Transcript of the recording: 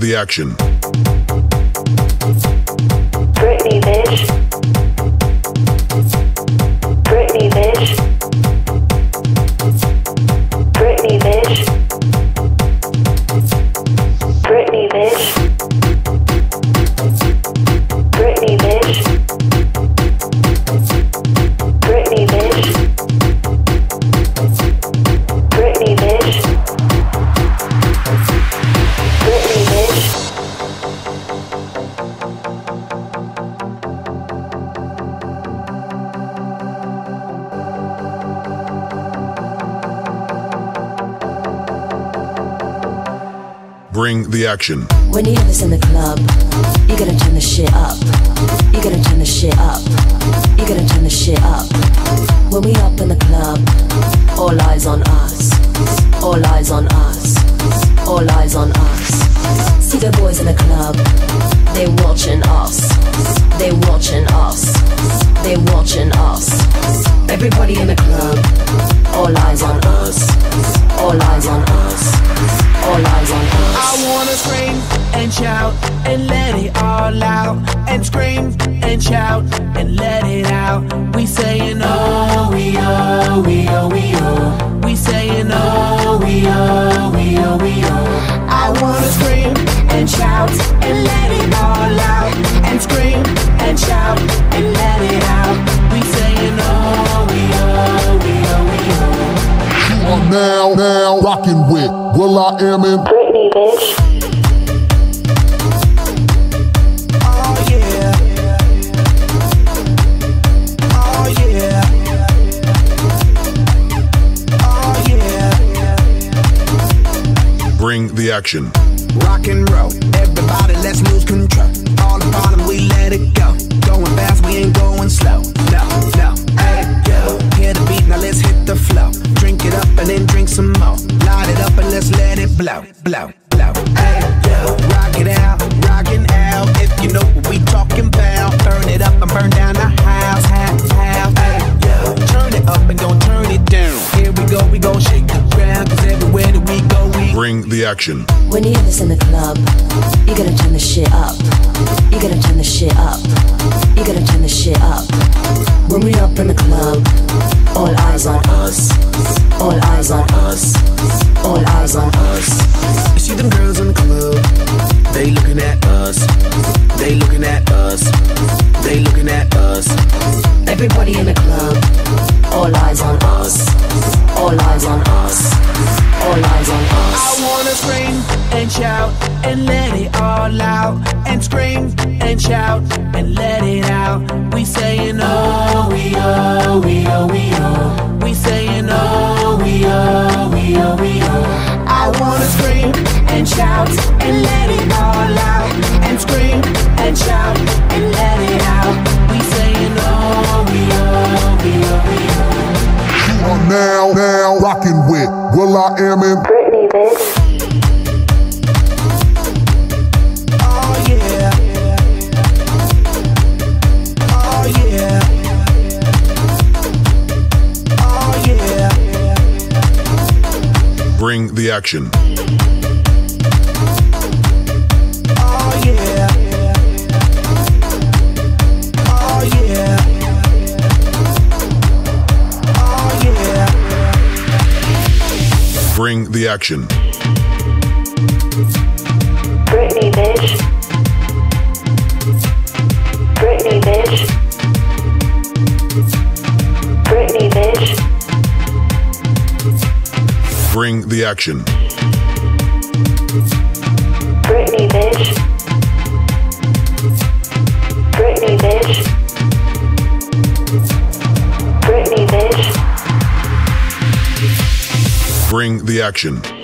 the action. Britney, bitch. Britney, bitch. Britney, bitch. Britney, bitch. Britney, bitch. Britney, bitch. Britney, bitch. Britney, bitch. Bring the action. When you hear this in the club, you gotta turn the shit up. You gotta turn the shit up. You gotta turn the shit up. When we up in the club, all eyes on us. All eyes on us. All eyes on us. See the boys in the club, they watching us. They watching us. They watching us. Everybody in the club, all eyes on us. All eyes on us. All eyes on us. I wanna scream and shout and let it all out. And scream and shout and let it out. We saying oh, we oh, we oh, we oh. We saying oh, we oh, we oh, we oh. I wanna scream and shout and let it all out. And scream and shout and let it out. We saying oh, we oh, we oh, we oh. You are now rocking with will.i.am in Britney, bitch. Oh yeah. Oh yeah. Oh yeah. Bring the action. Rock and roll, everybody let's lose control. All the bottom we let it go. Going fast, we ain't going slow. No, no, hey, yo. Hear the beat, now let's hit the flow. Drink it up and then drink some more. Light it up and let's let it blow, blow, blow. Hey, yo. Rock it out, rockin' out. If you know what we talking about. Burn it up and burn down the house, house. Hey, yo. Turn it up and gon' turn it down. Here we gon' shake the ground. Cause everywhere that we go, we Bring the action. When you hear this in the club, you gotta turn the shit up. You gotta turn the shit up. You gotta turn the shit up. When we up in the club, all eyes on us. All eyes on us. All eyes on us. You see them girls in the club, they looking at us. They looking at us. They looking at us. Everybody in the club, all eyes on us. All eyes on us. All eyes on us. I wanna scream and shout and let it all out. And scream and shout and let it out. We saying oh, we oh, we oh, we oh. We saying oh, we oh, we oh, we oh. I wanna scream and shout and let it all out. And scream and shout and let it out. We saying oh, we oh, we oh, we oh. You are now rocking with will.i.am in Britney, bitch. Oh yeah. Oh yeah. Oh yeah. Bring the action. Oh yeah. Oh yeah. Oh yeah. Bring the action. Britney, bitch. Britney, bitch. Britney, bitch. Bring the action. Britney, bitch. Britney, bitch. Britney, bitch. Bring the action.